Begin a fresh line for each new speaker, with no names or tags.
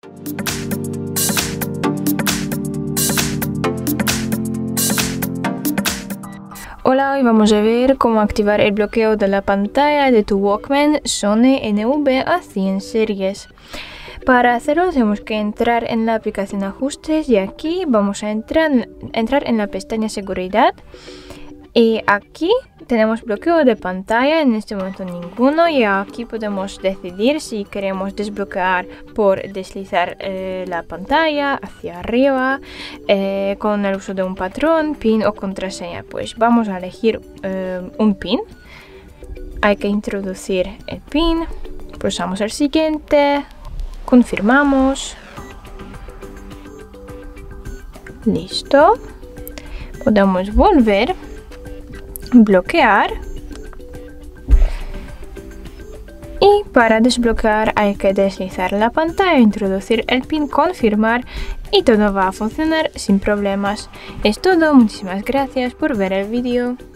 Hola, hoy vamos a ver cómo activar el bloqueo de la pantalla de tu Walkman Sony NV-A100 series. Para hacerlo tenemos que entrar en la aplicación Ajustes y aquí vamos a entrar en la pestaña Seguridad. Y aquí tenemos bloqueo de pantalla, en este momento ninguno, y aquí podemos decidir si queremos desbloquear por deslizar la pantalla hacia arriba con el uso de un patrón, PIN o contraseña. Pues vamos a elegir un PIN. Hay que introducir el PIN, pulsamos el siguiente, confirmamos. Listo. Podemos volver, bloquear, y para desbloquear hay que deslizar la pantalla, introducir el PIN, confirmar y todo va a funcionar sin problemas. Es todo, muchísimas gracias por ver el vídeo.